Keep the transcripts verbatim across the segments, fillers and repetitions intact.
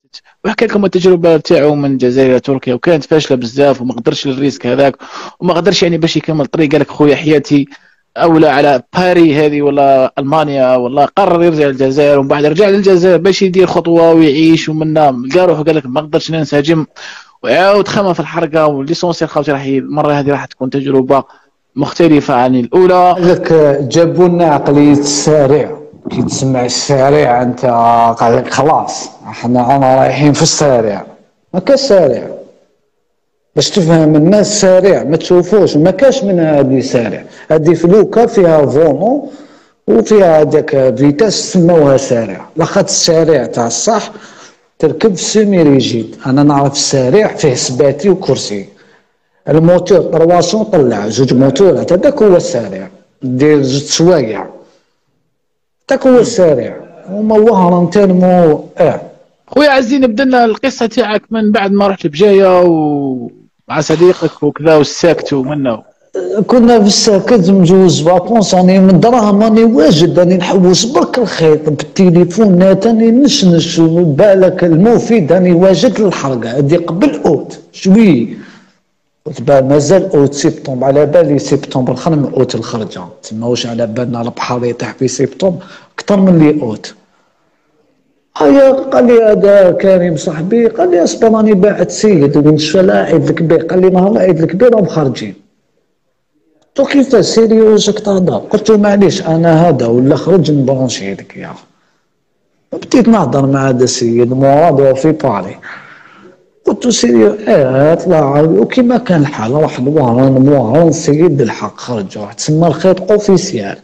وحكى لكم التجربه تاعو من الجزائر الى تركيا وكانت فاشله بزاف وما قدرش الريسك هذاك وما قدرش يعني باش يكمل الطريق. قال لك خويا حياتي اولى على باري هذه ولا المانيا، والله قرر يرجع للجزائر ومن بعد رجع للجزائر باش يدير خطوه ويعيش ومنا لقى روحه قال لك ما نقدرش ننسجم وعاود خمم في الحرقه والليسونسيال خاوتي راح المره هذه راح تكون تجربه مختلفه عن الاولى. قال لك جابوا لنا عقليه السارع، كي تسمع السارع انت قال لك خلاص احنا انا رايحين في السارع. ما كاش سارع باش تفهم الناس سارع ما تشوفوش، ما كاش من هذه سارع، هذه فلوكه فيها فونو وفيها هذاك فيتاس سموها سارع. لاخاطش السارع تاع الصح تركب في سيمي ريجيد، انا نعرف السارع فيه سباتي وكرسي، الموتور طرواسون طلع زوج موتورات هذاك هو السارع، دير زوج سوايع هذاك هو السارع. هما وهران تنمو اه. خويا عزيز نبدا لنا القصه تاعك من بعد ما رحت بجايه ومع صديقك وكذا والساكت ومنه. كنا في الساكت مجوز فاكونس، راني من دراهم راني واجد راني نحوس برك الخيط بالتليفونات راني نشنش وبالك المفيد راني واجد للحرقه هذه قبل اوت شوي وتبان مازال اوت سبتمبر، على بالي سبتمبر خير من اوت الخرجه، تسماوش على بالنا البحر يطيح في سبتمبر اكثر من لي اوت. هيا قال لي هذا كريم صاحبي قال لي اصبر راني باعت سيد ونشفى العيد الكبير، قال لي نهار العيد الكبير راهم خارجين. قلت له كيفاش سيريوس راك تهضر؟ قلت له معليش انا هذا ولا خرج نبرونشي لك يا بديت نهضر مع هذا السيد مراد وهو في باري. قلت له سيريو اه طلع وكيما كان الحال راح الوهران موهران السيد الحق خرج واحد تسمى الخيط اوفيسيال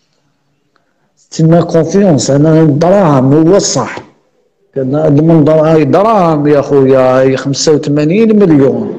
تسمى كونفيونس. انا الدراهم هو الصح، كان من دراهم يا خويا خمسة وثمانين مليون،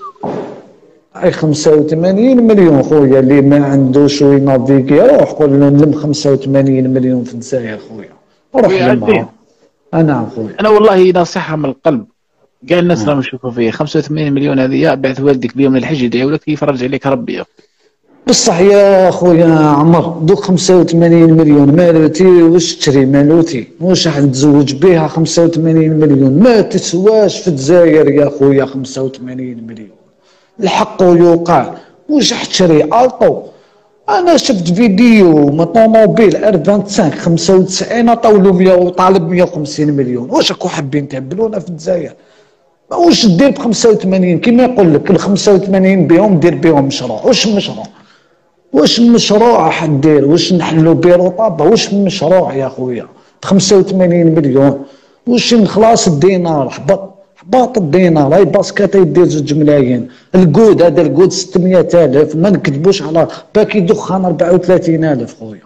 اي خمسة وثمانين مليون خويا اللي ما عندوش وينافيكي روح قول له نلم خمسة وثمانين مليون في الجزائر خويا روح لمها. انا خويا انا والله نصيحه من القلب كاع الناس راهم يشوفوا فيه خمسة وثمانين مليون هذه بعث والدك بيوم الحج يدعوا لك يفرج عليك ربي. بصح يا خويا عمر دوك خمسة وثمانين مليون مالوتي واش تشري مالوتي واش راح نتزوج بها خمسة وثمانين مليون ما تسواش في الجزائر يا خويا خمسة وثمانين مليون الحق يوقع واش راح تشري الطو. انا شفت فيديو ما طوموبيل ار خمسة وعشرين خمسة وتسعين طولوا مية وطالب مية وخمسين مليون. واش راكو حابين تهبلونا في الجزائر؟ واش دير ب خمسة وثمانين كيما يقول لك ال خمسة وثمانين بهم دير بهم مشروع. واش مشروع واش مشروع حدير واش نحلوا بيرو طابه واش مشروع يا خويا ب خمسة وثمانين مليون واش نخلاص الدينار حبط حباط الدينار هاي باسكات يدير زوج ملايين الكود هذا الكود ستمية ألف ما نكذبوش على باكي دخان أربعة وثلاثين ألف خويا.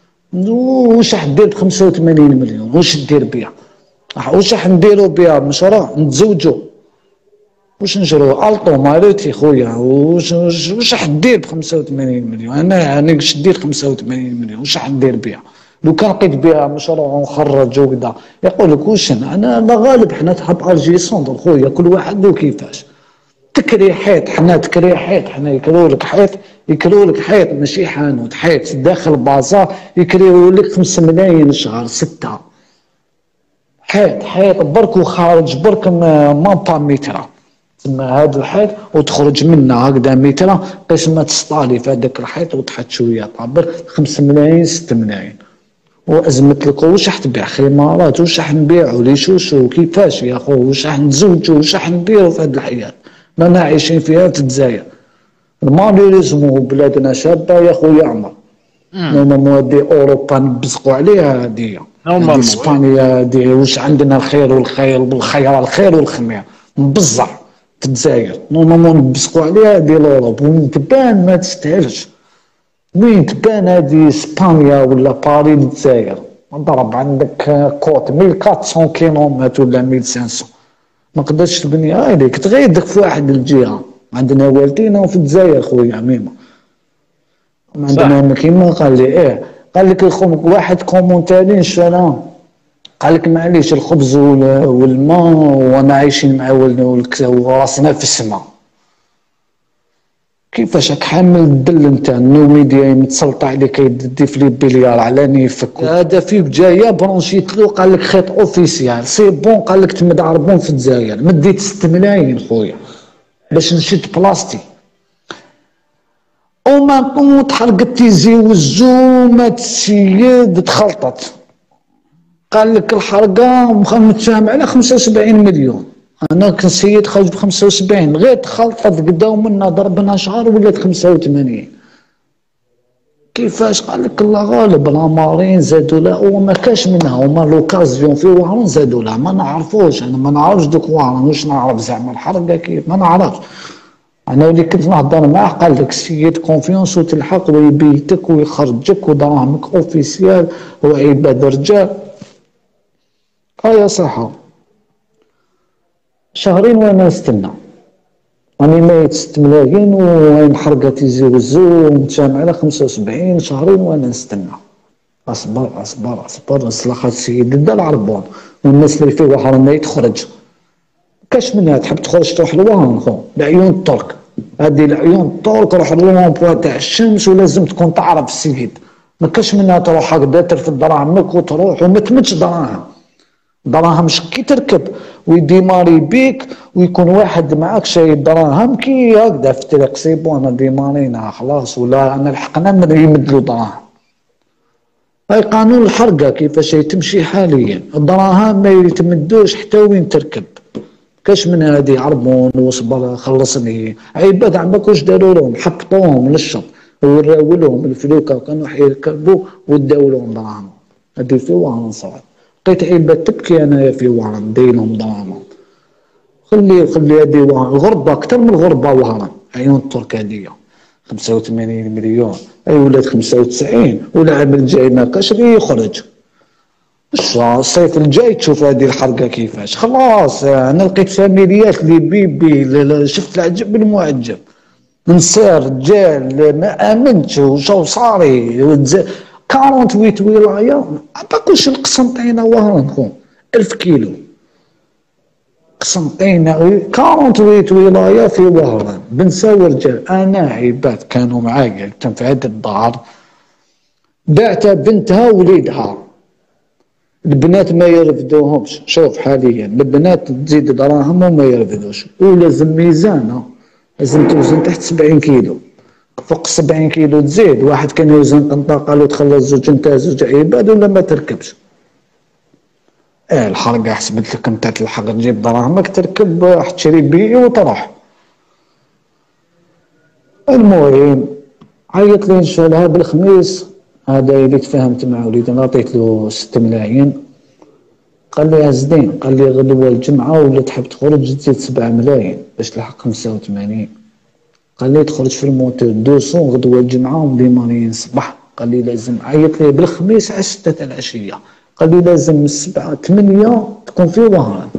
واش راح دير ب خمسة وثمانين مليون واش دير بها؟ واش راح نديرو بها مشروع نتزوجو واش نشرو الطو مالوتي خويا واش واش راح دير ب خمسة وثمانين مليون؟ انا انا واش دير خمسة وثمانين مليون واش راح ندير بها؟ لو كان لقيت بها مشروع ونخرج وكذا يقول لك واش انا لا غالب حنا تحب ارجي صندر خويا كل واحد وكيفاش تكري حيط حنا تكري حيط حنا يكريو لك حيط يكريو لك حيط ماشي حانوت حيط داخل بازار يكريو لك خمسة ملايين شهر ستة حيط حيط برك وخارج برك ما با متر تسمى هذا الحيط وتخرج منه هكذا متر قسمة تسطالي في هذاك الحيط وتحط شويه طابر خمسة ملايين ستة ملايين. وازمت لك واش راح تبيع خمارات واش راح نبيعوا لي شوشو كيفاش يا خو واش راح نتزوجوا واش راح نديروا في هذه الحياه رانا عايشين فيها في الجزائر. المالوريزمو بلادنا شابه يا خويا عمر نورمالمون هادي اوروبا نبزقوا عليها هادي هادي اسبانيا هادي واش عندنا الخير والخير والخير الخير والخمير نبزع في الجزائر نورمالمون نبزقوا عليها هادي لوروب وين تبان ما تستاهلش وين تبان هادي اسبانيا ولا باري الجزائر ضرب عندك كوت مية وأربعمية كيلومتر ولا مية وخمسمية ما قدرتش تبني عليك تغيدك في واحد الجهه. عندنا والدينا في الجزائر خويا عميمه عندنا كيما قال لي ايه قال لك الخمك واحد كومونتالين شرا قال لك معليش الخبز والماء وانا عايشين مع والدنا وراسنا في السماء كيفاش راك حامل الدل نتاع النوميديا متسلط عليك يدي في لي بليار على نيفك هذا فيك جايه برونشيتلو قال لك خيط اوفيسيال سي بون قال لك تمد عربون في الجزائر مديت ستة ملايين خويا باش نشد بلاستي وما كنت حرقت تيزي والزومة السيد تخلطت قال لك الحرقه متفاهم على خمسة وسبعين مليون انا كنسيت خرج ب خمسة وسبعين غير تخلطت قداو منا ضربنا شهر ولات خمسة وثمانين كيفاش قال لك الله غالب العمارين زادوا لا وما كاش منها هما لوكازيون في وهران زادوا لا ما نعرفوش انا ما نعرفش دوك وهران واش نعرف زعما الحرقه كيف ما نعرفش انا اللي كنت نهضر معاه قال لك السيد كونفيونس وتلحق ويبيتك ويخرجك ودراهمك اوفيسيال وعباد رجال هيا صحه شهرين وانا نستنى راني مايت ستة ملايين وين حرقه تيزي وزو ومتجمع على خمسة وسبعين شهرين وانا نستنى اصبر اصبر اصبر نصلح السيد دا العربون والناس اللي فيه وهران ما يتخرج كاش منها تحب تخرج تروح لوهران خو العيون الترك هذه العيون الترك روح لومبوا تاع الشمس ولازم تكون تعرف السيد ما كاش منها تروح هكذا ترفد دراهمك وتروح وما تمدش دراهم دراهم كي تركب ويديماري بيك ويكون واحد معاك شايل دراهم كي هكذا في الطريق سيبو انا ديمارينا خلاص ولا انا لحقنا يمدلو دراهم هاي قانون الحرقه كيفاش تمشي حاليا الدراهم ما يتمدوش حتى وين تركب كاش من هذه عربون وصبر خلصني عباد عمك واش داروا لهم حبطوهم للشط وراو لهم الفلوكه كانوا حيركبوا وداو لهم دراهم هذه في وهران صعب لقيت عباد تبكي انايا في وهران دايرهم دراهم خلي خلي هذه وهران الغربه اكثر من الغربه وهران عيون الترك هذيا خمسة وثمانين مليون اي ولات خمسة وتسعين والعام الجاي ما كاش غير يخرج الصيف الجاي تشوف هذه الحرقه كيفاش خلاص انا لقيت فاميليات لي بيبي شفت العجب بالمعجب نساء رجال ما امنتش وشو صاري ثمانية وأربعين ولايه ما باكوش القسنطينه وهران خو ألف كيلو قسنطينه ثمانية وأربعين ولايه في وهران بنساء ورجال انا عباد كانوا معايا كان في هذا الدار بعت بنتها ووليدها البنات ما يرفدوهمش شوف حاليا البنات تزيد دراهم وما يرفدوش ولازم ميزان لازم توزن تحت سبعين كيلو فوق سبعين كيلو تزيد واحد كان يوزن قنطاقه لو تخلص زوج نتا زوج عباد ولا ما تركبش اه الحرقه حسبت لك انت تلحق تجيب دراهمك تركب تشري بي وتروح المهم عيط لي ان شاء الله بالخميس هذا اللي تفاهمت مع وليدي انا عطيت له ستة ملايين قال لي هزدين قال لي غدوه الجمعه ولا تحب تخرج تزيد سبعة ملايين باش تلحق خمسة وثمانين قال لي تخرج في الموتور دوسون غدوه الجمعه وديماري صباح قال لي لازم عيط لي بالخميس على ستة تاع العشيه قال لي لازم من سبعة ثمانية تكون في وهران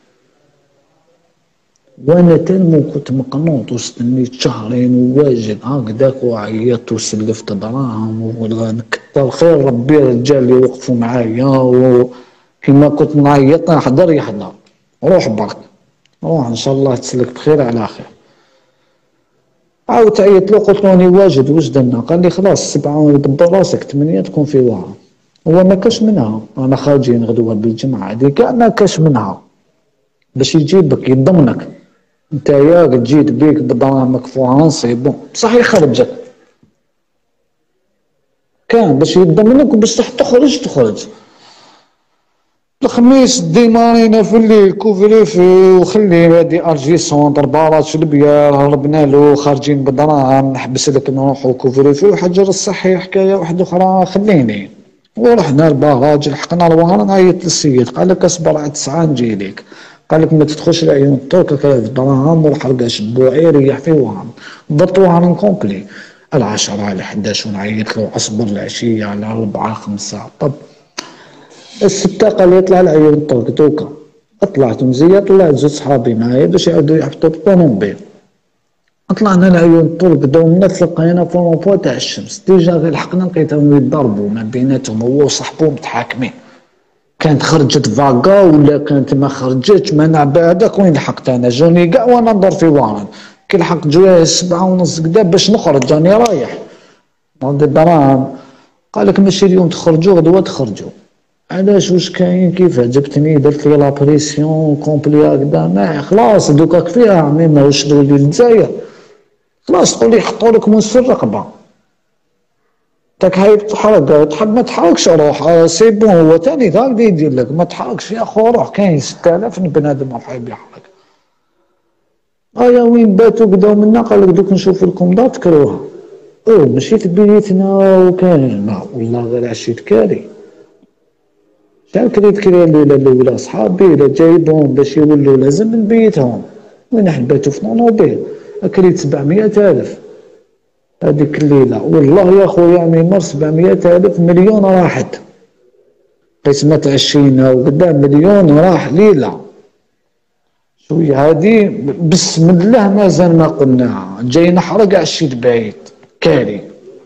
وانا تنمو كنت مقنوط واستنيت شهرين وواجد هكذاك وعيطت وسلفت دراهم ونكتر خير ربي الرجال اللي وقفوا معايا وكما كنت نعيط نحضر يحضر روح برك روح ان شاء الله تسلك بخير على خير عاودت عيط له قلت له راني واجد واش درنا قال لي خلاص سبعة دبر راسك ثمانية تكون في وهران هو ما كاش منها انا خارجين غدوه بالجمعه هذيك كاع ما كاش منها باش يجيبك يضمنك انت ياك تجيت بيك بدراهمك فوهران سي بون بصح يخرجك كان باش يضمنك وباش تخرج تخرج الخميس ديمارينا في الليل كوفريفي وخلي هادي ارجي سونتر بارات البيار هربنا له خارجين بدراهم نحبس لك نروحو كوفريفي وحجر الصحي حكايه واحده اخرى خليني ورحنا الباراج لحقنا لوهران عيط للسيد قال لك اصبر على تسعة نجي لك قال لك ما تدخلش العيون الترك ثلاث دراهم والحرقه شبوعي ريح في وهران ضبط وهران كومبلي العشرة على حداش ونعيط له اصبر العشيه على أربعة خمسة طب الستة قال لي اطلع العيون الترك دوكا طلعت مزيه طلعت زوج صحابي معايا باش يعاودوا يحطوا الطوموبيل طلعنا العيون الطرق دومنا تلقينا في رومبو تاع الشمس ديجا غير لحقنا لقيتهم يضربوا ما بيناتهم هو وصاحبو متحاكمين كانت خرجت فاكا ولا كانت ما خرجتش ما نعبا هذاك وين لحقت انا جوني كاع وانا ندور في وهران كي لحق جواه السبعة ونص كدا باش نخرج راني رايح نودي الدراهم. قال لك ماشي اليوم تخرجوا غدوه تخرجوا. علاش واش كاين كيف عجبتني درت لي لابريسيون كومبلي هكذا ما خلاص دوكا كفيها عمي ما واش تولي للجزائر خلاص تقول لي يحطوا لك موس في الرقبه تاك هاي تحرق تحب ما تحركش روح سي بون هو ثاني هكذا يدير لك ما تحركش يا خو روح كاين ستة آلاف بنادم حايب يحرك. ايا وين باتوا بداو منا قال لك دوك نشوف لكم دار تكروها. او مشيت بيتنا وكان لا والله غير عشيت كاري شحال كريت كري الليله الاولى صحابي الا جايبهم باش يولوا لازم نبيتهم وين حباتو في طونوبيل كريت سبعمية الف هذيك الليله والله يا خويا ميمر سبعمية الف مليون راحت قسمة عشينا وقدام مليون راح ليله شويه هادي بسم الله مازال ما قلناها جاي نحرق عشيت بعيد كاري.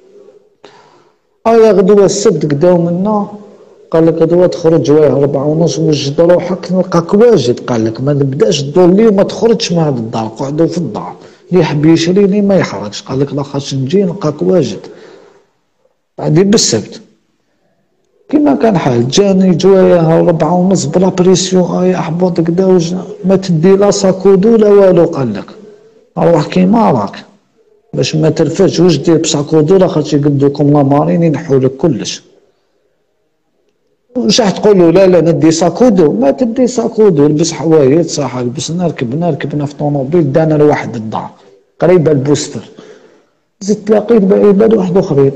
هيا غدوه السبت قداو منا قال لك غدوه تخرج واه ربعة ونص وجد روحك نلقاك واجد. قال لك ما نبداش تدور لي وما تخرجش من هاد الدار قعدوا في الدار اللي يحب يشري لي ما يحرجش. قال لك لا خاص نجي نلقاك واجد بعدي بالسبت كيما كان حال جاني جوايا ربعة ونص بلا بريسيون اي احبط كدا ما تدي لا ساكودو لا والو. قال لك روح كيما راك باش ما ترفدش واش دير بساكودو لاخاطش يقدوكم لامارين ينحولك كلش. واش راح تقولوا لا لا ندي ساكودو ما تدي ساكودو لبس حوايج صح لبسنا ركبنا ركبنا في طوموبيل دانا لواحد الدار قريبه البوستر زدت لقيت بعيباد واحد اخرين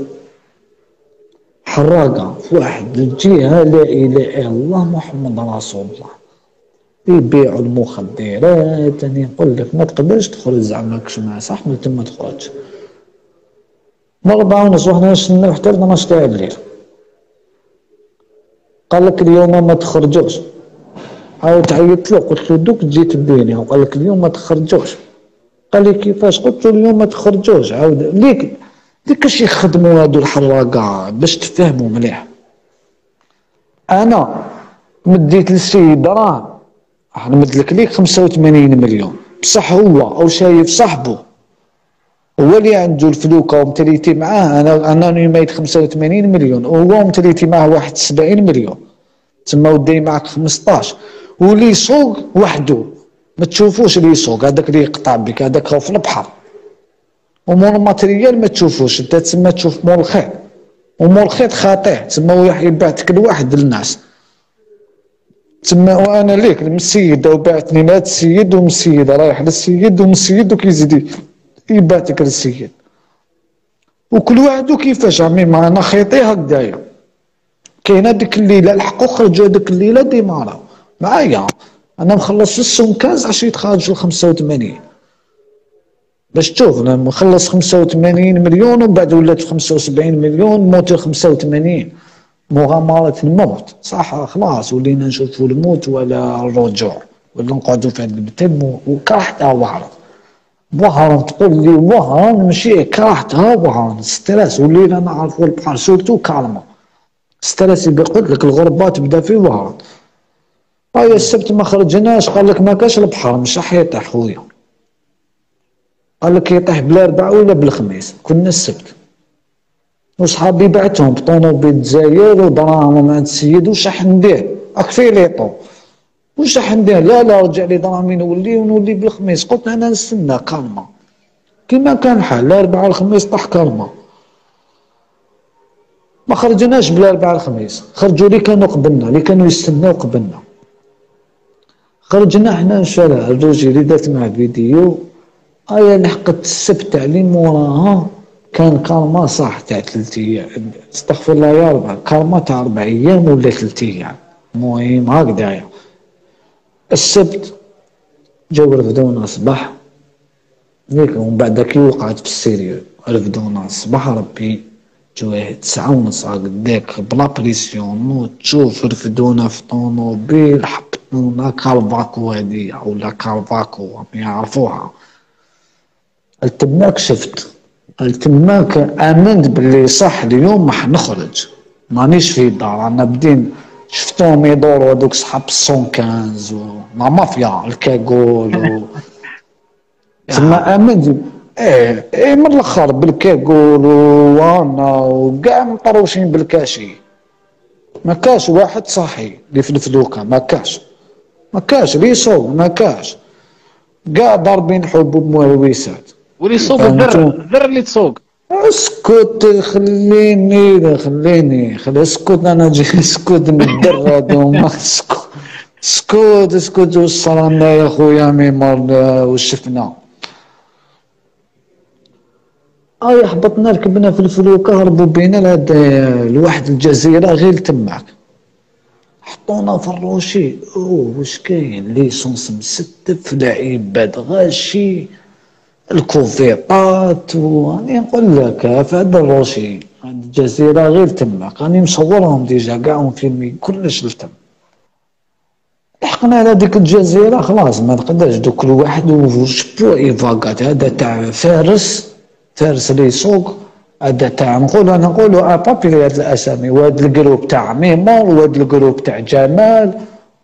حراقه في واحد الجهه لا اله الا الله محمد رسول الله يبيعوا المخدرات. انا نقول لك ما تقدرش تخرج زعما كش مع صح من تما تخرج مربعة ونص وحنا نستناو حتى اثناش تاع الليل. قال لك اليوم ما تخرجوش عاود عيطت له قلت له دوك تجي تديني وقال لك اليوم ما تخرجوش. قال لي كيفاش قلت له اليوم ما تخرجوش عاود ليك ديك اش يخدموا هادو الحراقه باش تفهموا مليح. انا مديت للسيد دراهم راح نمد لك ليك خمسة وثمانين مليون بصح هو او شايف صاحبه هو اللي عنده الفلوكه ومتريتي معاه. انا انا نميت خمسة وثمانين مليون وهو متريتي معاه واحد وسبعين مليون تما ودي معك خمسطاش واللي يسوق وحده ما تشوفوش اللي يسوق هذاك اللي يقطع بك هذاك هو في البحر ومول الماتريال ما تشوفوش انت تسمى تشوف مول الخيط ومول الخيط خاطئ تسمى هو يبعتك لواحد للناس تما وانا ليك المسيد وبعتني لهاد السيد ومسيد رايح للسيد ومسيد وكيزيد يبعتك للسيد وكل واحد كيفاش عمي معنا خيطي هكذايا. كاين هذيك الليله الحقوا خرجوا هذيك الليله ديمارا معايا انا مخلص السوم كاز عشيت خارج ل خمسة وثمانين باش تشوف انا مخلص خمسة وثمانين مليون ومن بعد ولات خمسة وسبعين مليون موت خمسة وثمانين مغامرة الموت صح خلاص ولينا نشوفوا الموت ولا الرجوع ولا نقعدوا في هذا البتم وكرهتها وهران وهران تقول لي وهران ماشي كرهتها وهران ستريس ولينا نعرفوا البحر سورتو كالما ستريس يبقى قلت لك الغربة تبدا في وهران. هيا السبت ما خرجناش قال لك ما كاش البحر مش راح يطيح خويا قال لك يطيح بالاربعاء ولا بالخميس كنا السبت وصحابي بعتهم بطونوبيل الجزائر ودراهم عند السيد واش راح ندير راك في ليطو واش راح ندير لا لا رجع لي دراهمي نولي ونولي بالخميس. قلت انا نستنى كالما كيما كان حال الاربعاء الخميس طاح كالما ما خرجناش بالاربعاء الخميس خرجوا اللي كانوا قبلنا اللي كانوا يستناو قبلنا خرجنا حنا الشارع الروجي اللي درت معاه فيديو ايا لحقت السبت علي موراها كان كالما صح تاع ثلاث ايام استغفر الله يا رب كالما تاع اربع ايام ولا ثلاث ايام المهم هكذايا. السبت جاو رفدونا صباح ياك ومن بعد كي وقعت في السيريو رفدونا صباح ربي جواه تسعة ونص هكداك بلا بريسيون تشوف رفدونا في طونوبيل حبطونا كالفاكو هادي ولا كالفاكو يعرفوها تماك شفت تماك امنت باللي صح اليوم راح نخرج مانيش في الدار انا بدين شفتهم يدوروا هذوك صحاب الصون كانز ولا مافيا الكاغول و... يا تما حاضر. امان. ايه ايه من الاخر بالكاكول وانا وكاع مطروشين بالكاشي. ما كاش واحد صاحي اللي في الفلوكه، ما كاش ما كاش اللي يسوق، ما كاش كاع ضاربين حبوب مهويسات. واللي يسوق الذر، فهمتوا؟ الذر اللي تسوق. اسكت خليني خليني خلي اسكت انا جاي اسكت من الدر هادو ما اسكت. اسكت اسكت وصلنا يا خويا ميمار وشفنا. اي هبطنا ركبنا في الفلوكه هربوا بينا لهاد لواحد الجزيره غير تماك. حطونا في الروشي. اوه واش كاين ليسونس مستف لعيبات غاشي الكوفيطات واني نقول لك في هذا الروشي هاد الجزيره غير تماك راني مصورهم ديجا كاع فيلمي كلش لتم. لحقنا على ديك الجزيره خلاص ما نقدرش دوك كل واحد وشبوا ايفاكات. هذا تاع فارس فارس اللي يسوق، هذا تاع نقول انا نقولوا ابابي هاد الاسامي، وهذا الجروب تاع ميمون وهذا الجروب تاع جمال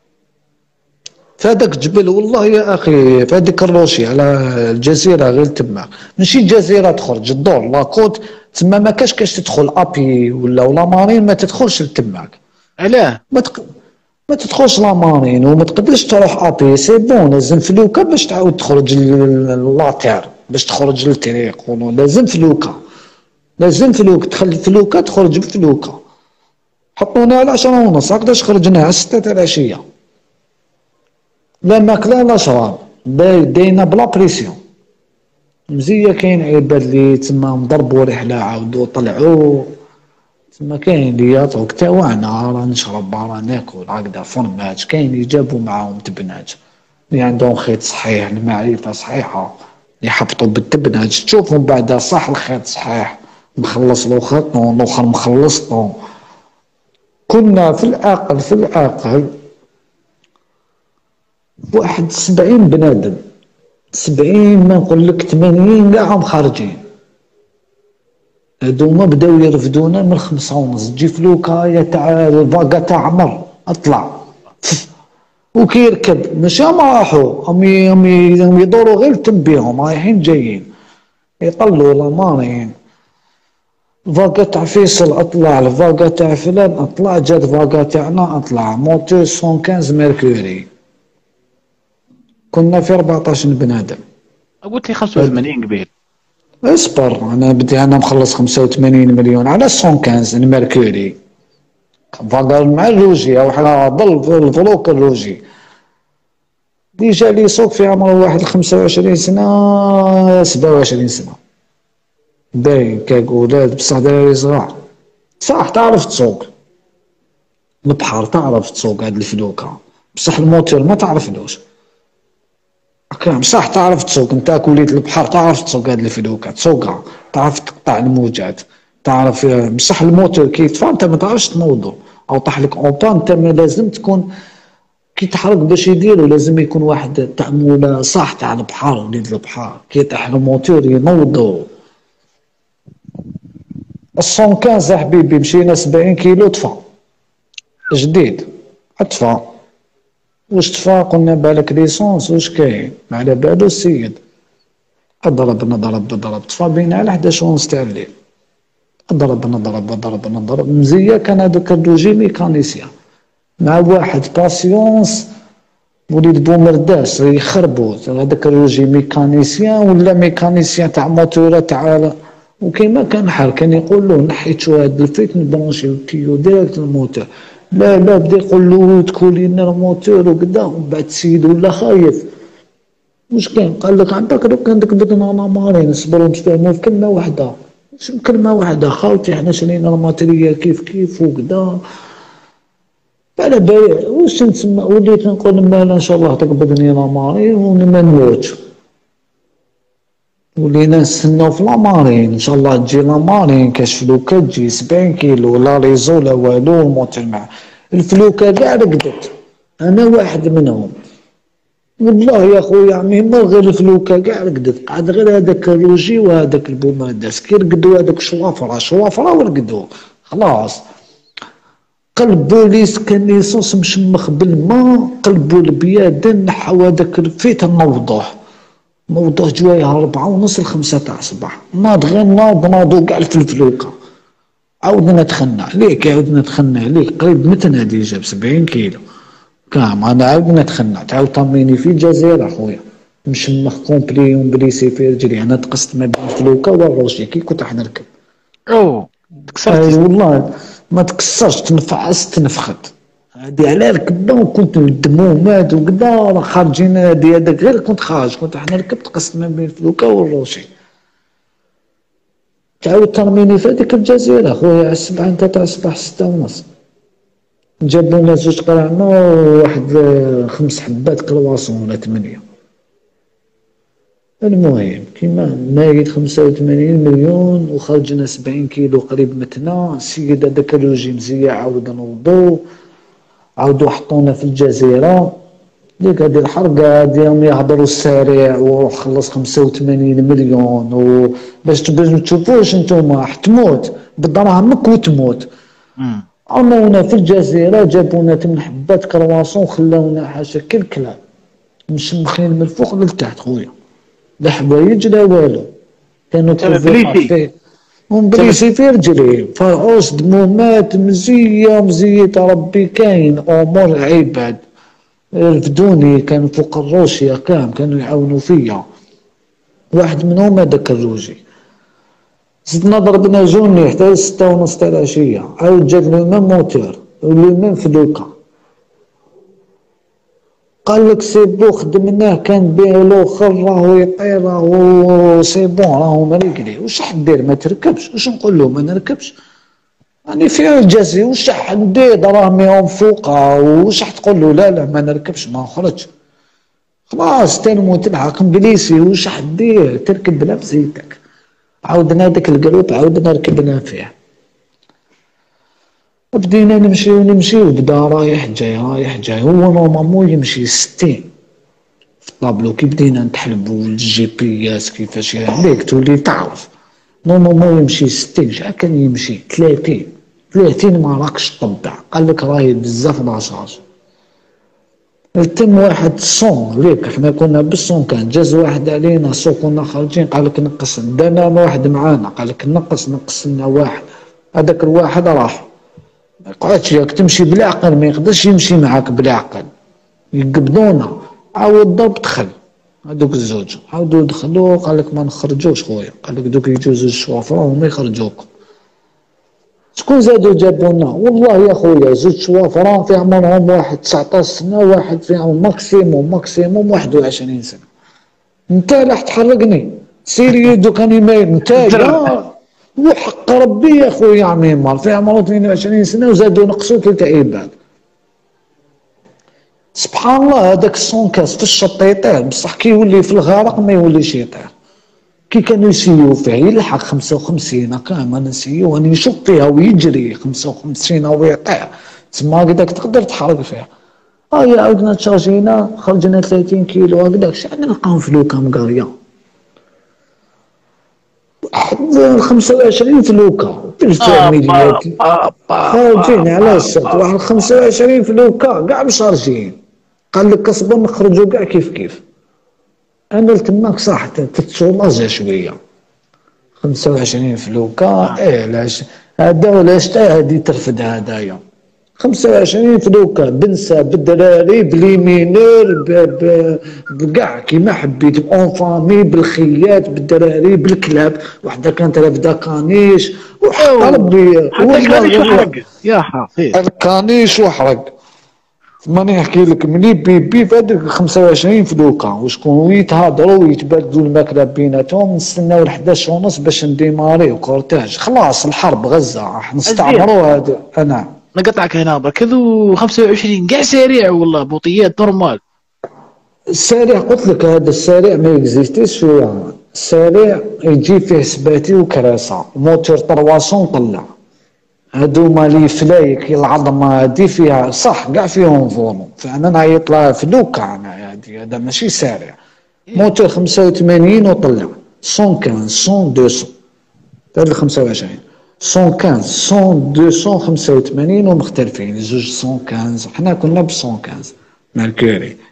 فهذاك الجبل. والله يا اخي في هذيك الروشي على الجزيره غير تما ماشي الجزيره تخرج الدور لاكوت تما ما كاش كاش تدخل ابي ولا ولا مارين ما تدخلش لتماك. علاه؟ ما تق... ما تدخلش لا مارين وما تقدرش تروح ابي سي بون لازم فلوكه باش تعاود تخرج للاتير باش تخرج للطريق لازم فلوكه لازم فلوكه تدخل فلوكه تخرج بفلوكه. حطونا على عشرة ونص هكذاش خرجنا على ستة تاع العشيه لا ماكله لا شراب داينا بلا بريسيون مزيه. كاين عباد اللي تما مضربوا رحله عاودوا طلعوا تما كاين اللي يعطوك تاوعنا راه نشرب راه ناكل هكذا فرماج. كاين اللي جابوا معاهم تبناج اللي عندهم خيط صحيح المعرفه صحيحه يحبطوا بالتبناج تشوفهم بعدا صح الخيط صحيح مخلص له خيطو الاخر مخلص له. كنا في العقل في العقل واحد سبعين بنادم سبعين ما نقول لك ثمانين كاعهم خارجين. هادوما بداو يرفدونا من خمسة ونص تجي فلوكا تاع الفاكا تاع عمر اطلع وكي يركب ماشي ما راحوا هم هم يدوروا غير تنبيهم رايحين جايين يطلوا لامارين. الفاكا تاع فيصل اطلع الفاكا تاع فلان اطلع جات فاكا تاعنا اطلع موتور مية وخمسة ميركوري. كنا في أربعطاش بنادم. قلت لي خمسة وثمانين قبيل. اصبر انا بدي انا مخلص خمسة وثمانين مليون على مية وخمسة الميركوري فاكر مع الروجي او حنا ضل الفلوك الروجي ديجا لي سوق في عمر واحد خمسة وعشرين سنه سبعة وعشرين سنه باين كاكولاد بصح دراري صغار صح تعرف تسوق البحر تعرف تسوق هاد الفلوكه بصح الموتور ما تعرفلوش. كلام صح تعرف تسوق انت كوليت البحر تعرف تسوق هاد الفلوكه تسوقها تعرف تقطع الموجات تعرف بصح الموتور كي يطفى انت ما تعرفش تنوضو او طاح لك اونطان انت لازم تكون كي تحرك باش يديروا لازم يكون واحد تعموله صح تاع البحر وليد البحر كي يطيح الموتور ينوضو. مية وخمسة حبيبي مشينا سبعين كيلو طفى جديد طفى. واش طفى قلنا بالك ليسونس واش كاين ما على بالو السيد ضربنا ضرب ضرب طفى بينا على حداش ونص تاع الليل ضربنا ضرب ضربنا ضرب مزيه. كان هذاك الروجي ميكانيسيان مع واحد باسيونس وليد بومرداس يخربوا هذاك الروجي ميكانيسيان ولا ميكانيسيان تاع موتور تاع وكيما كان حال كان يقول له نحيت شو هاد الفيت نبرونشي الكيو ديريكت الموتور لا لا بدا يقول له تكولي لنا الموتور وكذا ومن بعد السيد ولا خايف واش كاين قال لك عندك لو كان ديك بدنا انا مارين نصبروا نتفاهموا في كلمه واحده واش كلمه واحده خاوتي حنا شرينا الماتريال كيف كيف وكذا على بالي واش نسمى وليت نقول مالا ان شاء الله تقبضني لا مارين وما نموتش ولينا نستناو في لامارين ان شاء الله تجي لامارين كاش فلوكه تجي سبعين كيلو لا ريزو لا والو الموتور مع الفلوكه كاع رقدت انا واحد منهم والله يا خويا عمي ما غير الفلوكه كاع رقدت قعد غير هذاك الروجي وهذاك البوماداس كي رقدوا هذاك شوافره شوافره ورقدوا خلاص. قلبوا ليس كان ليسونس مشمخ بالماء قلبوا البيادن نحو هذاك الفيت نوضوه موضوع جوايها ربعة ونص لخمسة تاع الصباح، ناض غير ناض ناضو كاع الفلفلوكة، عاودنا دخلنا عليك عاودنا دخلنا عليك قريب متنا ديجا بسبعين كيلو كاع، انا عاودنا دخلنا تعاود طميني في الجزائر اخويا مشمخ كومبلي ومبليسي في رجلي، انا تقصت ما بين الفلوكة والروشي كي كنت راح نركب. اوه اي تكسرتي. والله ما تكسرش، تنفعس تنفخت هادي على ركبنا وكنت الدمومات وكدا راه خارجين هادي هذاك غير كنت خارج كنت راح نركب تقصت ما بين الفلوكة والروشي. تعاود ترميني في هذيك الجزيرة خويا على السبعة نتا تاع الصباح ستة ونص، جابوا لنا زوج قراعنا وواحد خمس حبات كرواسون ولا ثمانية. المهم كيما مايد خمسة وثمانين مليون وخرجنا سبعين كيلو قريب متنا، السيد هذاك الروجي مزيا عاود نوضو عاودوا حطونا في الجزيرة. ديك هادي الحرقة هادي راهم يهضروا السريع وخلص خمسة وثمانين مليون وباش تشوفوش نتوما حتموت بدراهمك وتموت. عمونا في الجزيرة جابونا ثمان حبات كرواسون خلاونا حاشا كالكلاب مشمخين من الفوق للتحت خويا، لا حوايج لا والو، كانوا بليسي ومبليسي في رجلي فرعوس دمومات مزية مزية ربي كاين امور عباد رفدوني كانوا فوق الروشية كام كانوا يعاونوا فيا، واحد منهم هذاك الروجي. زدنا ضربنا جوني حتى ستة ونص تاع العشية، عاود جاب لي ميم موتور ولي ميم فلوكة، قال لك سي بو خدمناه كان بيه الاخر راهو يطير راهو سي بون راهو مريقلي. واش راح ندير ما تركبش؟ واش نقول له ما نركبش؟ راني في الجزي واش راح ندير دراهمي فوقها واش راح تقول له لا لا ما نركبش ما نخرجش خلاص تنمو تلحق بليسي واش راح دير تركب بلا بزيتك. عاودنا داك الجروب عاودنا ركبنا فيه بدينا نمشي ونمشي وبدا رايح جاي رايح جاي. هو نورمالمون يمشي ستين في الطابلو كي بدينا نتحلبو الجي بي اس كيفاش عليك تولي تعرف نورمالمون يمشي ستين شحال كان يمشي ثلاثين ثلاثين ما راكش طبع قال لك راهي بزاف لاصاج. تم واحد صون ليك حنا كنا بالصون كان جاز واحد علينا سو كنا خارجين قال لك نقص دانا واحد معانا قال لك نقص نقص لنا واحد هذاك الواحد راح ما يقعدش ياك تمشي بالعقل ما يقدرش يمشي معاك بالعقل يقبضونا عاود ضرب دخل هذوك الزوج عاودوا دخلوا قال لك ما نخرجوش خويا قال لك دوك يجوزوا الشوافر وما يخرجوكم. شكون زادوا جابونا؟ والله يا خويا زوج شوافران في عمرهم واحد تسعطاش سنة واحد في عمر ماكسيموم ماكسيموم واحد وعشرين سنة. انت راح تحرقني سيري دوك راني مايل انت يا وحق ربي يا خويا عميمر في عمره اثنين وعشرين سنة وزادوا نقصوا ثلاثة عباد. سبحان الله هذاك الصونكاس في الشط يطير بصح كي يولي في الغرق ما يوليش يطير. كي كانوا يسيو فيه يلحق خمسة وخمسين كان ما نسيو راني نشوف فيها ويجري خمسة وخمسين ويطير تما هكذاك تقدر تحرق فيها. هيا عاودنا تشارجينا خرجنا ثلاثين كيلو هكذاك شحال نلقاو فلوكة مقارية واحد خمسة وعشرين فلوكة في الفاميليات خارجين على السط واحد خمسة وعشرين فلوكة كاع مشارجين. قال لك اصبر نخرجوا كاع كيف كيف. انا تماك صح تتسولاجا شويه خمسة وعشرين فلوكة ايه علاش هذا ولاش هادي ترفد هدايا خمسة وعشرين فلوكة بنسى بالدراري بليمينير بكاع كيما حبيت اون فامي بالخيات بالدراري بالكلاب وحده كانت رافده كانيش وحق ربي حتى الكانيش وحرق يا حفيظ الكانيش وحرق. ماني نحكي لك ملي بيبي في هذيك خمسة وعشرين فلوكة وشكون يتهضروا ويتبادلوا الماكله بيناتهم نستناو الحداش ونص باش نديماريو كورتاج خلاص الحرب غزه راح نستعمروا هذا. انا نقطعك هنا برك هذو خمسة وعشرين كاع سريع والله بطيات نورمال. السريع قلت لك هذا السريع ما يكزيستيش فيها السريع يجي فيه سباتي وكراسه موتور طرواسون طلع هادوما لي فلايك العظمه هادي فيها صح كاع فيهم فولون فانا نعيط لها فلوكة انا هادي هذا ماشي سارع موتور خمسة وثمانين وطلع مية وخمسة مية مئتين هاد خمسة وعشرين مية وخمسة ميتين خمسة وثمانين ومختلفين زوج مية وخمسة حنا كنا ب مية وخمسة ميركوري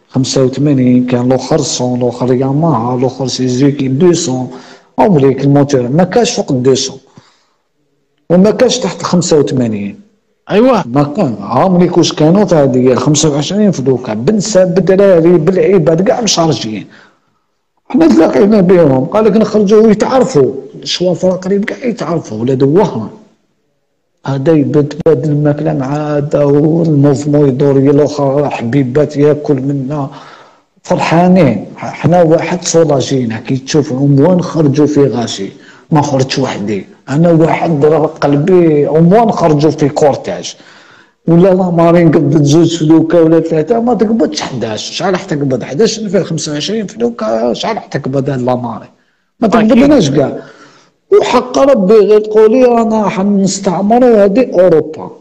خمسة وثمانين، كان الاخر مية، الاخر ياماها، الاخر سوزوكي مئتين. عمريك الموتور ما كانش فوق مئتين وما كانش تحت خمسة وثمانين. ايوه ما كان عمريك واش كانوا تاع هذه خمسة وعشرين في دوكا بنساب بالدراري بالعباد كاع مشارجين. حنا تلاقينا بهم قال لك نخرجوا ويتعرفوا الشوافر قريب كاع يتعرفوا ولاد وهران. هذا يتبادل الماكله مع هذا والموفمون يدور الاخر حبيبات ياكل منا فرحانين. حنا واحد صولاجينا كي تشوف عنوان خرجوا في غاشي ما خرجتش وحدي. انا واحد قلبي عنوان خرجوا في كورتاج ولا لا مارين قبضت زوج فلوكا ولا ثلاثه ما تقبضش حداش. شحال راح تقبض حداش في خمسة وعشرين فلوكا؟ شحال راح تقبض هاد لا مارين؟ ما تقبضناش كاع. وحق ربي غير تقولي انا حنستعمروا هذه اوروبا.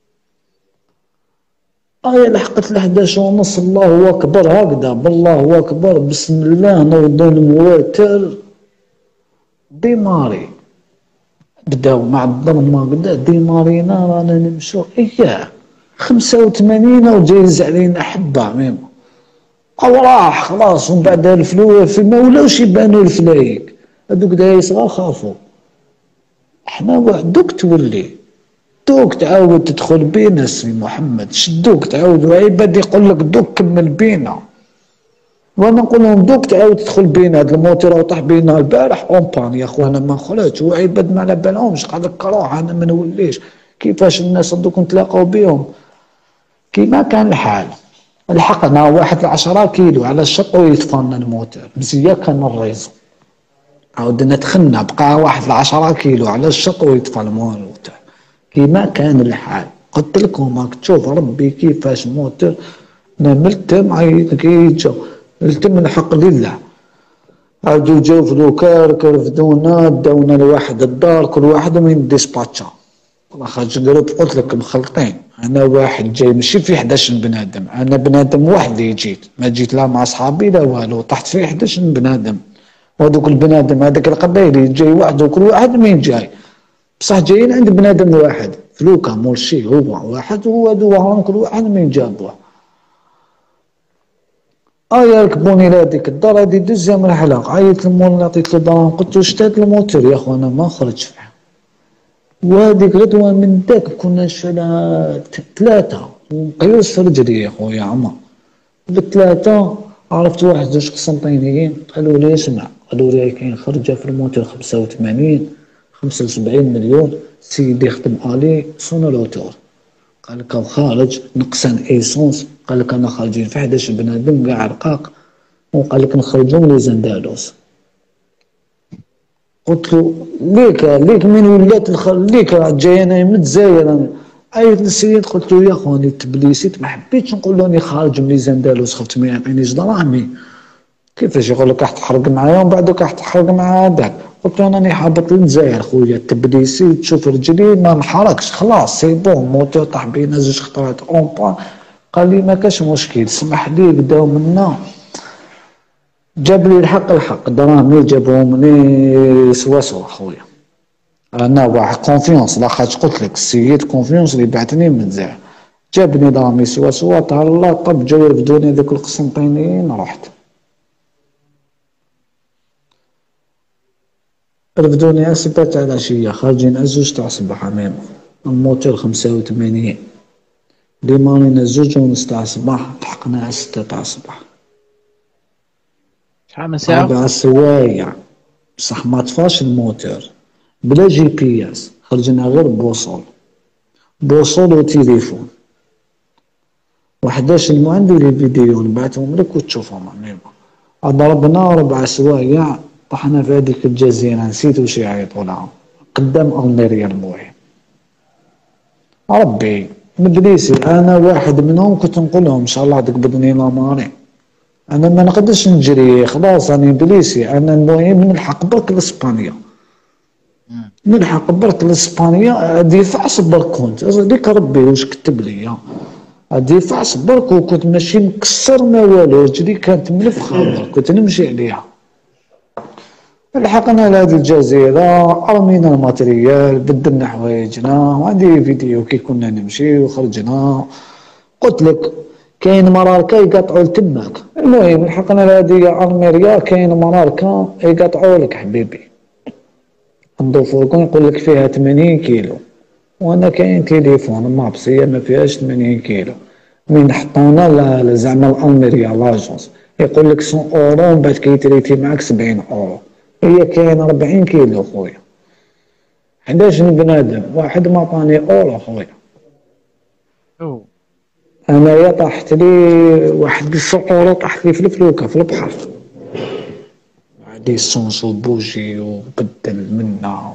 ايا لحقت ل حداش ونص الله اكبر هكذا بالله اكبر بسم الله نوضوا المواتر ديماري بداو مع الضرمه بدا ديمارينا رانا نمشوا اياه خمسة وثمانين وجايز علينا حبه ميم او راح خلاص. ومن بعد الفلوس ما ولاوش يبانوا الفلايك هذوك داير صغار خافوا. احنا وحدوك تولي دوك تعاود تدخل بينا سي محمد شدوك تعاود عباد يقول لك دوك كمل بينا وانا نقول لهم دوك تعاود تدخل بينا. هذا الموتور وطاح بينا البارح اونبان يا خويا انا ما خرجتش وعباد ما على بالهمش قال لك روح انا ما نوليش. كيفاش الناس دوك نتلاقاو بهم كيما كان الحال. لحقنا واحد العشرة كيلو على الشط ويطفانا الموتور مزيان كان الريزو. عاودنا دخلنا بقى واحد العشرة كيلو على الشط ويطفى الموتور كيما كان الحال. قلت لكم راك تشوف ربي كيفاش موتور نملتم عيطك يجا نلتم الحق لله. عادوا جاو فلوكار كرفدونا داونا لواحد الدار كل واحد من ديسباتشا خرج جروب. قلت لك مخلطين انا واحد جاي ماشي في حداش بنادم انا بنادم وحدي جيت ما جيت لا مع صحابي لا والو طحت في حداش بنادم. وهذوك البنادم هذاك القبائلي جاي وحده وكل واحد من جاي بصح جايين عند بنادم واحد فلوكا مورشي هو واحد وهذو كل واحد من جابوه. ايا ركبوني لهاديك الدار هادي دوزيام رحله. عيطت للمول عطيت له دراهم قلت له شتات الموتور يا خويا انا ما خرجت فيه. وهاديك غدوه من داك كنا شفنا ثلاثه ومقيوس في رجلي يا خويا عمر. بالثلاثه عرفت واحد زوج قسنطينيين قالوا لي اسمع قالوا لي كاين خرجه في الموتور خمسة وثمانين خمسة وسبعين مليون سيدي يخدم الي صون لوتور. قال لك خارج نقصان ايسونس. قال لك انا خارجين في حداش بنادم كاع رقاق وقال لك نخرجوا لي زندالوس. قلت له ليك ليك من ولات الخر ليك جاي انا من الجزائر. عيط للسيد قلت له يا خواني تبليسيت ما حبيتش نقول له راني خارج من زندالوس خفت ما يعطينيش دراهمي. كيفاش يقول لك راح تحرق معايا ومن بعد راح تحرق مع هذاك. قلت له راني حابط للجزائر خويا تبليسي تشوف رجلي ما نحرقش خلاص سي بون موتور طاح بينا زوج خطرات اونبان. قال لي ما كاش مشكل سمح لي بداو منا جاب لي الحق الحق دراهمي جابوهم لي سوا سوا خويا. انا واحد كونفيونس لاخاطش قلت لك السيد كونفيونس اللي بعثني من الجزائر جابني دراهمي سوا سوا طال الله طب جاو يرفدوني ذوك القسنطينيين رحت. رفدوني اسبة تاع العشية خارجين الزوج تاع الصباح امام الموتور خمسة وثمانين لي مارينا الزوج ونص تاع الصباح لحقنا ستة تاع الصباح. شحال من ساعة؟ أربع سوايع بصح ما طفاش الموتور بلا جي بي اس. خرجنا غير بوصول بوصول وتليفون وحداش المو عندي لي فيديو نبعثهم لك وتشوفهم عميمة. ضربنا ربع سوايع طحنا في هذيك الجزيرة نسيت واش يعيطوا لها قدام ألميريا المهم. ربي مدريسي انا واحد منهم كنت نقول لهم ان شاء الله تقبضني لاماري. انا ما نقدرش نجري خلاص راني بليسي. انا المهم نلحق برك لاسبانيا نلحق برك لاسبانيا. هادي فعص برك كنت هذيك ربي واش كتب لي هادي فعص برك وكنت ماشي مكسر ما والو رجلي كانت ملفخه كنت نمشي عليها. لحقنا لهذه الجزيرة رمينا الماتريال بدلنا حوايجنا وعندي فيديو كي كنا نمشي وخرجنا. قلت لك كاين مراركا يقطعوا لتماك. المهم لحقنا لهادي الميريا كاين مراركا يقطعوا لك حبيبي، عنده فوركون يقول لك فيها ثمانين كيلو، وانا كاين تليفون مابسيه ما فيهاش ثمانين كيلو، من حطونا زعما الالميريا لاجونس يقول لك مية اورو من بعد كيتريتي معاك سبعين اورو، هي كاين أربعين كيلو خويا، حداش بنادم واحد ما عطاني اورو خويا. أوه. انايا طاحت لي واحد مية اورو، طاحت لي في الفلوكه في البحر، ليسونس وبوجي وبدل منا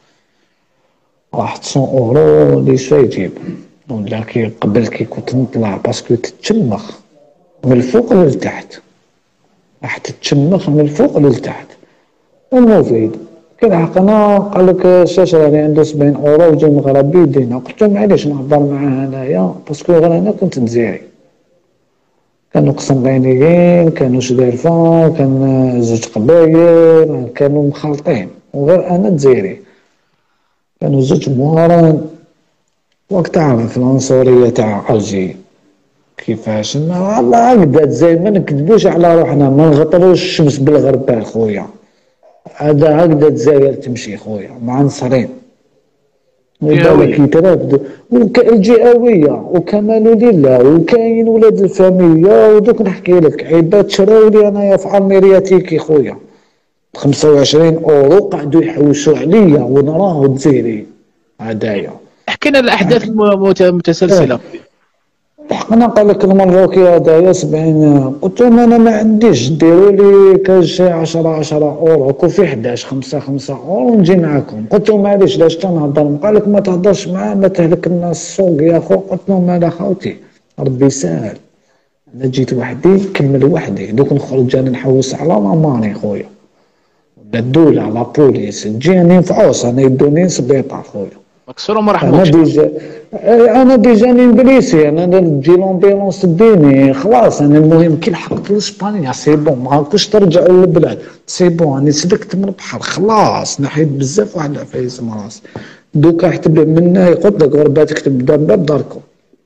واحد مية اورو لي شا يجيب، ولا كي قبل كي كنت نطلع باسكو تتشمخ من الفوق للتحت، راح تتشمخ من الفوق للتحت. المفيد كنعقنا قال لك شاش راني عنده سبعين اورو وجا مغربي يدينا، قلت له معليش نهضر معاه انايا باسكو غير انا كنت جزائري، كانوا قسنطينيين كانوا شدارفه كان زوج قبايل كانوا مخلطين، وغير انا جزائري كانوا زوج موارن. وقت تعرف العنصريه تاع الجي كيفاش، الله هكذا زي ما نكذبوش على روحنا، ما نغطروش الشمس بالغربال خويا، هذا هكذا الجزائر تمشي خويا معنصرين وبالك يترافدوا والجئويه وكمال لله وكاين ولاد الفاميليا. ودوك نحكي لك عباد شراو لي انايا في عميرياتيكي خويا خمسة وعشرين اورو قعدوا يحوسوا عليا ونراه جزائري هدايا. حكينا الاحداث المتسلسله. حقنا قال لك المروكي هدايا سبعين، قلت لهم انا ما عنديش ديروا لي كان شي عشرة عشرة اورو، كون في حداش خمسة خمسة اورو نجي معاكم. قلت لهم معليش لاش تنهضر، قال لك ما تهضرش معاه ما تهلك الناس السوق يا خو. قلت لهم مالا خوتي ربي يسهل، انا جيت وحدي نكمل وحدي، دوك نخرج انا نحوس على ماماني خويا ولا الدوله على بوليس تجيني نفعوس انا يدوني سبيطار خويا مكسور وما رحموكش. انا ديجا انا ديجا انجليزي، انا نجي لومبيلونس ديني خلاص. انا المهم كي لحقت لاسبانيا سي بون ما عرفتش ترجعوا للبلاد سي بون، انا سلكت من البحر خلاص، نحيت بزاف واحد العفايس من راسي. دوكا حتى منا يقول لك غربة تكتب باب داركم.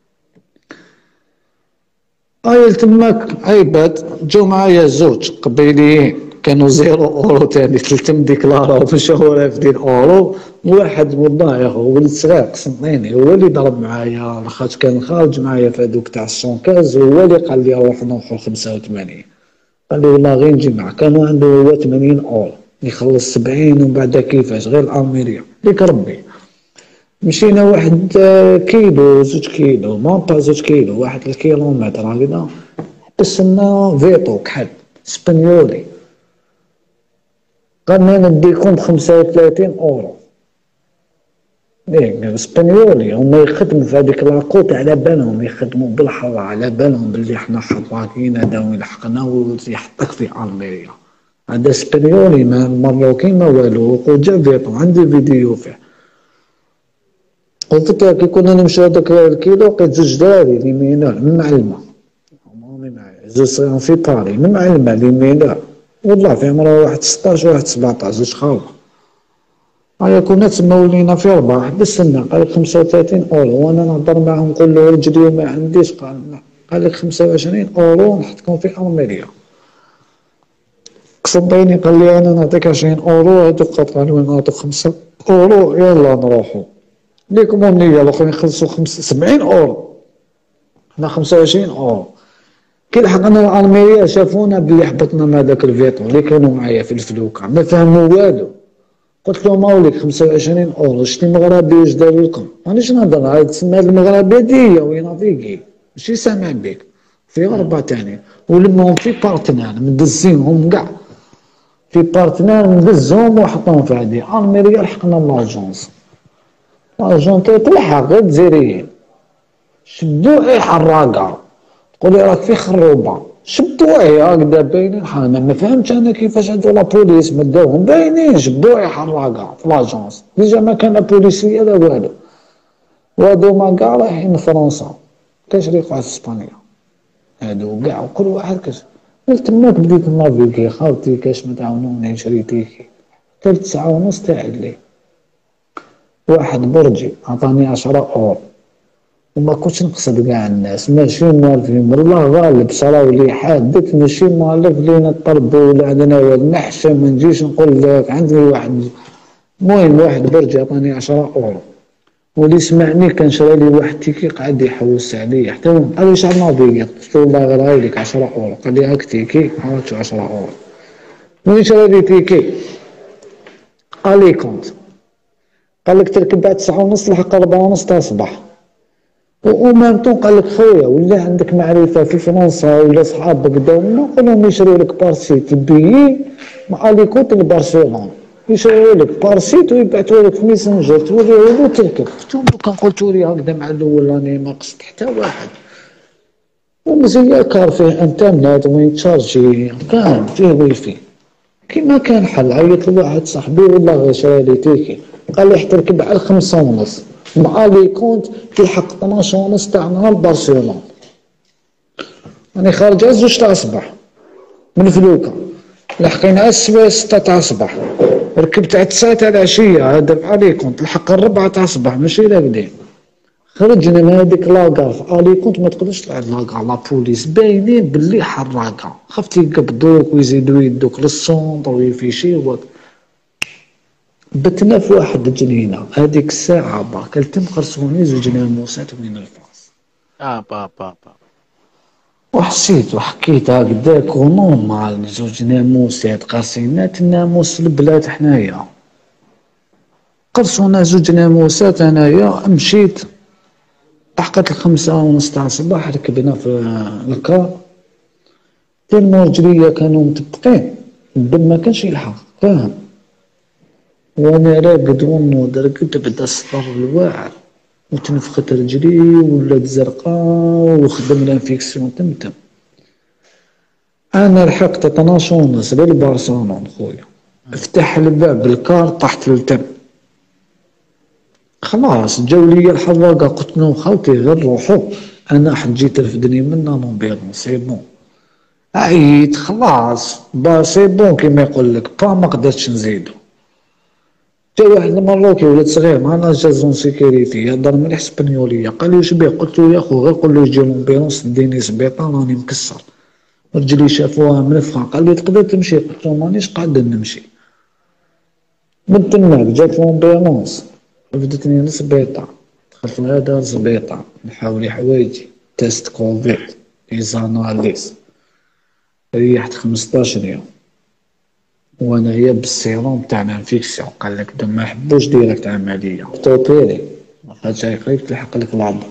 هاي تماك عيبات جاو معايا زوج قبيليين كانوا زيرو اورو تاني ثلاثة ديكلارا ومشاو رافدين اورو. واحد والله يا هو ولد صغير قسنطيني هو اللي ضرب معايا، لاخاطش كان خارج معايا في هذوك تاع الشونكاز، هو اللي قال لي روح نروحو خمسة وثمانين، قال لي والله غير نجي معاك. كانوا عنده هو ثمانين اورو يخلص سبعين ومن بعد كيفاش غير الاميريا ليك ربي. مشينا واحد كيلو زوج كيلو ما با زوج كيلو واحد الكيلومتر هكذا، حبسنا فيتو كحل اسبانيولي قالنا نديكم بخمسة وثلاثين اورو. ايه اسبانيولي هما يخدموا في هذيك لاكوت على بالهم يخدموا بالحر، على بالهم باللي حنا حراكين هذا يلحقنا ويحطك في الميريا. هذا اسبانيولي ما مروكي ما والو وجا فيتو عندي فيديو فيه. قلت لك كي كنا نمشيو هذاك الكيلو لقيت زوج دراري لي مينور من معلمه هما معايا زوج صغيرين في باري من معلمه لي مينور والله في عمره واحد ستاش واحد سبعطاش زوج خاوة. هيا كنا تسماو لينا في ربع حبسنا قال لك خمسة وثلاثين اورو، وانا نهضر معاهم نقول له رجلي وما عنديش، قال قال لك خمسة وعشرين اورو نحطكم في الميريا. قصديني قال لي انا نعطيك عشرين اورو هذوك قطعوا نعطيك خمسة اورو يلا نروحو ليكم النية الاخرين يخلصوا خمسة سبعين اورو حنا خمسة وعشرين اورو. كي لحقنا الميريا شافونا بلي حبطنا مع داك الفيتو اللي كانوا معايا في الفلوكه ما فهموا والو. قلت لهم موليك خمسة وعشرين اورو شتي مغربي واش داروا لكم؟ مانيش نهضر هاي تسمى المغربيه ديا وين فيكي ماشي سامع بك في غربه تاني ولمهم في بارتنان مدزينهم كاع في بارتنان مدزهم وحطوهم في هادي الميريا. لحقنا لاجونس لاجونس تلحق غير الجزائريين شدوا اي حراقه تقولي راك في خروبه شدوا اي هكذا باينين. حنا ما فهمتش انا كيفاش هادو لابوليس ما داوهم باينين شدوا اي حراقه في لاجونس ديجا ما كان لا بوليسيه لا والو. وهادو ما كاع رايحين لفرنسا كاش اللي يقعد في اسبانيا هادو كاع وكل واحد كاش. قلت تماك بديت نافيكي خاوتي كاش ما تعاونوني شريتيكي ثلاث ساعة ونص تاع لي. واحد برجي عطاني عشرة اورو وما كنتش نقصد كاع الناس، ماشي موالفين والله غالب صراو لي حادث، ماشي مالف لينا الطرب ولا عندنا والنحشة، ما نجيش نقول لك عندي واحد. المهم واحد برج عطاني عشرة اورو، واللي سمعني كان شرى لي واحد تيكي قاعد يحوس عليه حتى هو قال لي شحال ناضي، قلت له والله غير هايليك عشرة اورو، قال لي هاك تيكي عاودتو عشرة اورو. وين شرى لي تيكي؟ الي كونت، قال لك تركب بعد تسعة ونص لحق أربعة ونص تاع الصباح. ومام طون قال لك خويا ولا عندك معرفه في فرنسا ولا صحابك دوما قول لهم يشريو لك بارسيت بيي مع الي كونت لبرشلونه، يشريو لك بارسيت ويبعثوا لك في ميسنجر توريه له تركب. انتم كان قلت لي هكذا مع الاول راني ما قصدت حتى واحد. ومزيان كار فيه انترنت وين تشارجي كان فيه وايفاي كيما كان حل. عيط لواحد صاحبي والله غير شرا لي تيكي، قال لي حتركب على خمسة ونص مع لي كونت تلحق اثناش ونص تاع نهار برشلونة. راني خارج على زوج تاع الصباح من فلوكا، لحقين على ستة تاع الصباح، ركبت على تسعة تاع العشية هذا مع لي كونت لحق الربعة تاع الصباح ماشي راقدين. خرجنا من هذيك لاكار في الي كونت ما تقدرش تلعب لاكار، لا بوليس باينين باللي حراقة، خفتي يقبضوك ويزيدو يدوك للسونطر ويفيشيوك. بتنا في واحد الجنينة هذيك الساعة باك التم خرصوني زوج ناموسات من الفاس. اه با با با وحسيت وحكيت هكذاك ونورمال زوج ناموسات قاصينات الناموس البلاد حنايا. قرصونا زوج ناموسات انايا مشيت لحقت الخمسة ونص تاع الصباح، ركبنا في الكار تلمو رجليا كانوا مطبقين الدم ما كانش يلحق فاهم. وانا راقد ونوض رقدت بدا الصدر الواعر وتنفخت رجلي ولات زرقاء وخدم الانفيكسيون تمتم. انا لحقت اثناش ونص للبارسلون خويا، افتح الباب بالكار طحت للتم خلاص. جاو لي الحراقه قلت لهم خوتي غير روحوا انا حد جيت رفدني منا نومبيرون سي بون عييت خلاص با سي بون كيما يقول لك با ما قدرتش نزيدو. جا واحد المروكي ولد صغير معنا جازون سيكوريتي يهضر مليح اسبانيوليه، قال لي واش بيه؟ قلت له يا خو غير قول له يجي لومبيرونس ديني سبيطار راني مكسر رجلي شافوها منفخه. قال لي تقدر تمشي؟ قلت له مانيش قادر نمشي. من تماك جات لومبيرونس رفدتني للسبيطار، دخلت لهذا السبيطار نحاول حوايجي تيست كوفيد ليزاناليز، ريحت خمسطاش يوم وانايا بالسيروم تاع الانفيكسيون. قال لك دم ما حبوش ديريكت عمليه توبيري واخا جاي قريب تلحق لك العظم.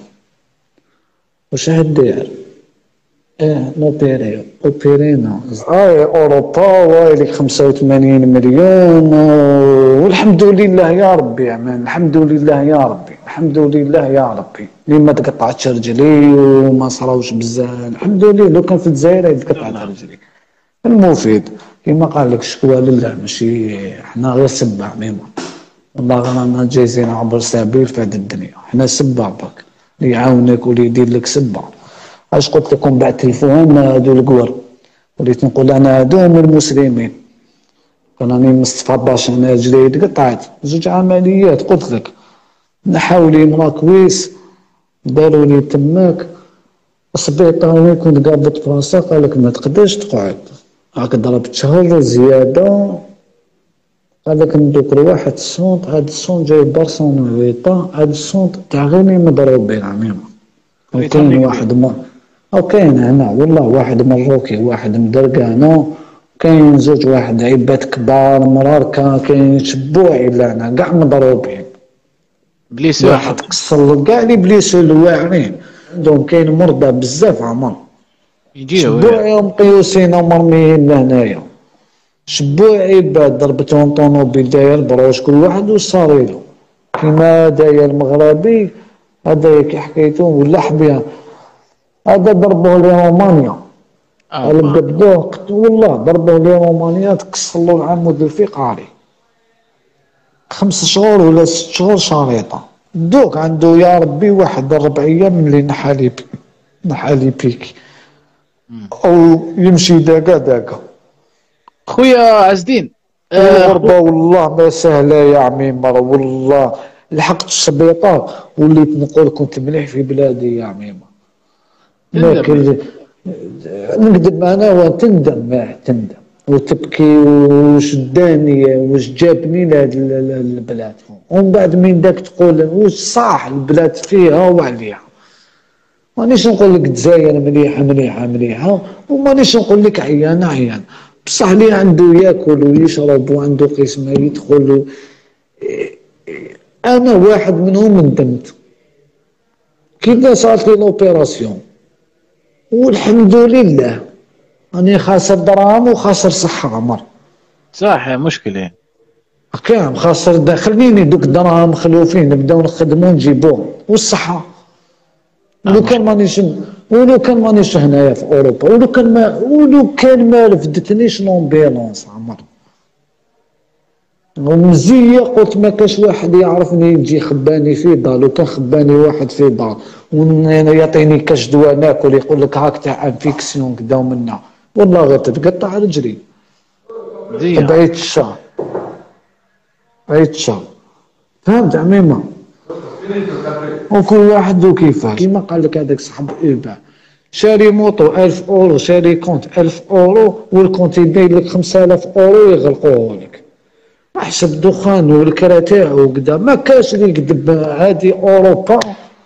واش هدير؟ اه نوبيري اوبيرينا اي اوروبا وايلك خمسة وثمانين مليون والحمد لله يا ربي يا مان، الحمد لله يا ربي الحمد لله يا ربي لي ما تقطعتش رجلي وما صراوش بزاف الحمد لله. لو كان في الجزائر تقطعت رجلي. المفيد كيما قال لك شكوى لله ماشي حنا غير سبع ميما والله غير رانا جايزين عبر سبيل في هذه الدنيا. حنا سبع برك اللي يعاونك واللي يدير لك سبع. اش قلت لكم بعد تليفون هادو القور وليت نقول انا هادو من المسلمين. راني مستفضاش انا رجلي تقطعت زوج عمليات قلت لك نحاولي مراكويس داروا لي تماك السبيطار وين كنت قابض فرنسا قال لك ما تقدرش تقعد هاك ضربت شهر زياده. قال لك ندوك لواحد الصونط هاد الصونط جاي برشلونة ويطا هاد الصونط تاع غير مضروبين عميمه. وكاين واحد ما او كاين هنا والله واحد مروكي واحد مدرقانو كاين زوج واحد عباد كبار مراركا كاين شبوعي لنا كاع مضروبين بليسو واحد كسر كاع لي بليسو الواعرين عندهم كاين مرضى بزاف عمر يجيو شبوعي ومقيوسين ومرميين لهنايا. شبوعي بعد ضربتهم طونوبيل داير بروش كل واحد وصاريلو كيما داير المغربي هذا كي حكيتو ولا حبيان هذا ضربوه لرومانيا اللي بدوه والله ضربوه لرومانيا تكسر له العمود الفقري خمس شهور ولا ست شهور شريطه. دوك عنده يا ربي واحد ربع ايام اللي نحالي نحالي بيك او يمشي داكا داكا. خويا عز الدين الغربه والله ما سهله يا عميمر والله لحقت السبيطار وليت نقول كنت مليح في بلادي يا عميمة. لكن نكذب انا وتندم، ما تندم وتبكي وش داني وش جابني لهاد البلاد، ومن بعد من داك تقول وش صح البلاد فيها وعليها. مانيش نقول لك الجزائر مليحه مليحه مليحه، ومانيش نقول لك عيان عيان، بصح اللي عنده ياكل ويشرب وعنده قسمه يدخل. انا واحد منهم ندمت كيف صارت لي لوبيراسيون، والحمد لله راني خاسر دراهم وخاسر صحه عمر. صح مشكله كان خاسر دا، خليني دوك الدراهم مخلوفين نبداو نخدمو نجيبوهم والصحه. ولو كان مانيش ولو كان مانيش هنايا في اوروبا، ولو كان ما ولو كان ما رفدتنيش لومبيلونس عمر ومزيه، قلت ما كاش واحد يعرفني يجي خباني في دار. لو كان خباني واحد في دار ويعطيني كاش دواء ناكل يقول لك هاك تاع انفيكسيون كدا ومنا، والله غير تتقطع رجلي. بعيد الشهر بعيد الشهر، فهمت عميمه؟ وكل واحد وكيفاش. كيما قال لك هذاك صاحب اوبر شاري موطو ألف اورو، شاري كونت ألف اورو والكونت يبين لك خمسة آلاف اورو يغلقوه لك. احسب دخان والكرا تاعو وكذا، ما كاش اللي يكذب. هذه اوروبا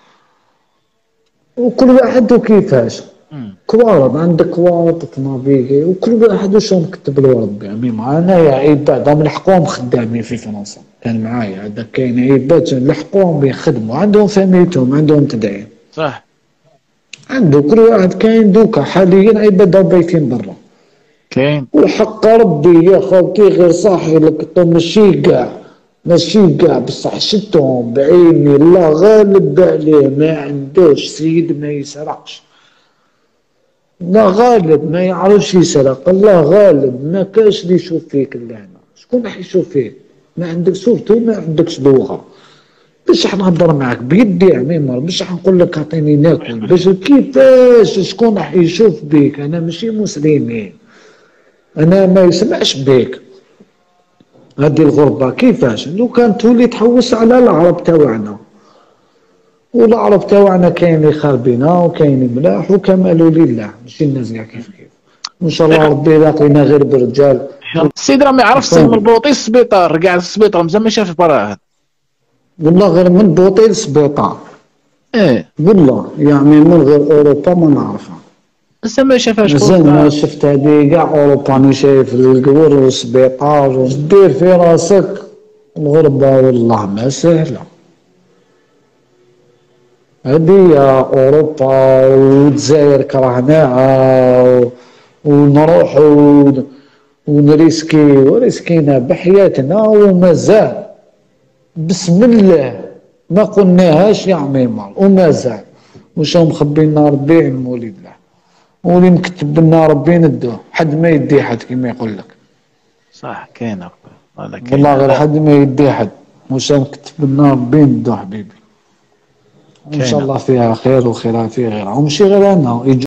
وكل واحد وكيفاش. كوارض عندك كوارض تنافيغي وكل واحد وش مكتب له ربي عميمة. انا يا عباد هم لحقوهم خدامين في فرنسا، كان معايا هذاك كاين عباد لحقوهم بيخدموا عندهم فاميتهم عندهم تدعيم. صح عنده كل واحد كاين دوكا حاليا عباد بايتين برا كاين. وحق ربي يا خوتي غير صاحي لك ماشي كاع ماشي كاع بصح شفتهم بعيني الله غالب عليه، ما عندوش سيد ما يسرقش، لا غالب ما يعرفش يسرق، الله غالب ما كاش اللي يشوف فيك اللعنة. شكون راح يشوف فيك؟ ما عندك سورتو ما عندكش لغة. باش راح نهضر معاك بيدي يا عميمر، باش راح نقول لك اعطيني ناكل، باش كيفاش شكون راح يشوف بيك؟ انا ماشي مسلمين، انا ما يسمعش بيك. هذه الغربة كيفاش؟ لو كان تولي تحوس على العرب تاوعنا، والعرب تاوعنا كاين خاربينا وكاين ملاح وكمال لله، ماشي الناس كاع كيف كيف. وان شاء الله ربي يلاقينا غير برجال. السيد راه ما يعرفش من بوطي السبيطار، كاع السبيطار مازال ما شاف براه. والله غير من بوطي للسبيطار. ايه والله يعني من غير اوروبا ما نعرفها. بس ما شافهاش. مازال ما شفت هذه كاع اوروبا، راني شايف القبور والسبيطار ودير في راسك الغربة والله ما سهلة. هذه اوروبا والجزائر كرهناها ونروح ونريسكي وريسكينا بحياتنا ومازال بسم الله ما قلناهاش يا عميمر ومازال واش مخبينا ربي علم وليد الله، واللي مكتب لنا ربي ندوه حد ما يدي حد كما يقول لك. صح كاين والله غير حد ما يدي حد، واش مكتب لنا ربي ندوه حبيبي. ان شاء الله فيها خير وخيرها فيها غيرها وماشي غير انا.